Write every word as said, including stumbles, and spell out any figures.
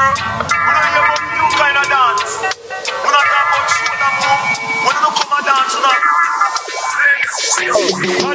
don't hear about new kind of dance. We don't talk about shoulder move. When you come and dance, you know.